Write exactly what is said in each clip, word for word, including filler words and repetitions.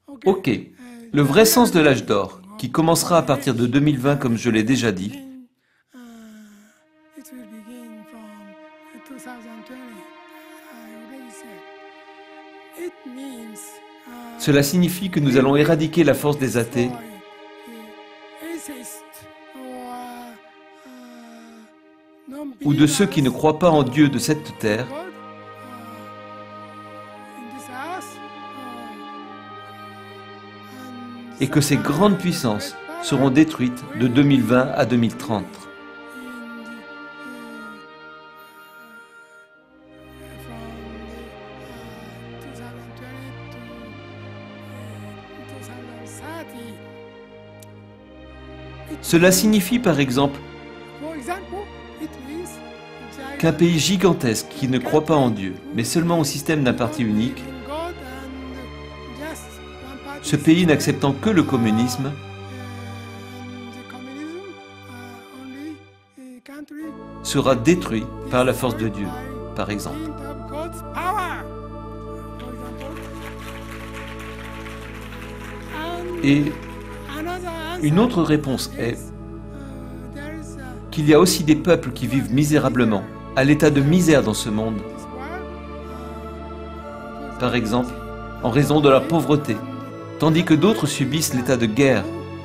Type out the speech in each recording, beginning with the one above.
Ok, le vrai sens de l'âge d'or, qui commencera à partir de deux mille vingt comme je l'ai déjà dit, cela signifie que nous allons éradiquer la force des athées ou de ceux qui ne croient pas en Dieu de cette terre et que ces grandes puissances seront détruites de deux mille vingt à deux mille trente. Cela signifie par exemple qu'un pays gigantesque qui ne croit pas en Dieu, mais seulement au système d'un parti unique, ce pays n'acceptant que le communisme, sera détruit par la force de Dieu, par exemple. Et une autre réponse est qu'il y a aussi des peuples qui vivent misérablement, à l'état de misère dans ce monde. Par exemple, en raison de la pauvreté, tandis que d'autres subissent l'état de guerre.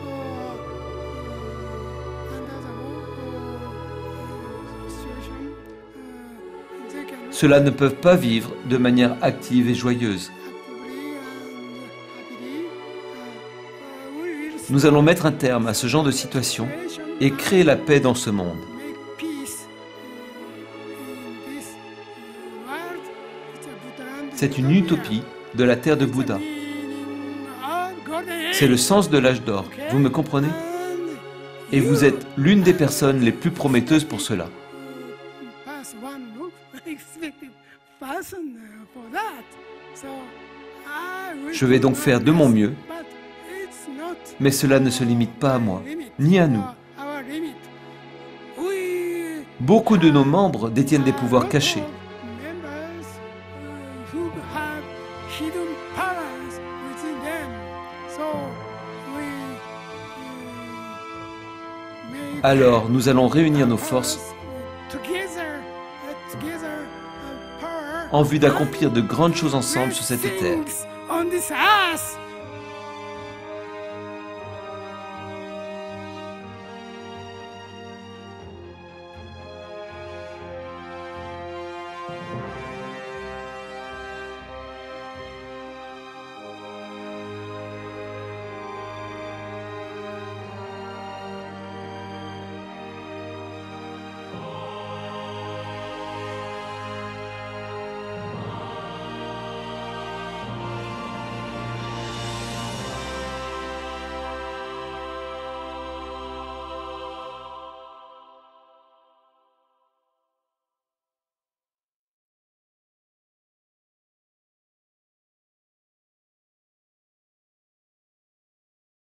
Ceux-là ne peuvent pas vivre de manière active et joyeuse. Nous allons mettre un terme à ce genre de situation et créer la paix dans ce monde. C'est une utopie de la terre de Bouddha. C'est le sens de l'âge d'or, vous me comprenez? Et vous êtes l'une des personnes les plus prometteuses pour cela. Je vais donc faire de mon mieux, mais cela ne se limite pas à moi, ni à nous. Beaucoup de nos membres détiennent des pouvoirs cachés. Alors, nous allons réunir nos forces en vue d'accomplir de grandes choses ensemble sur cette terre.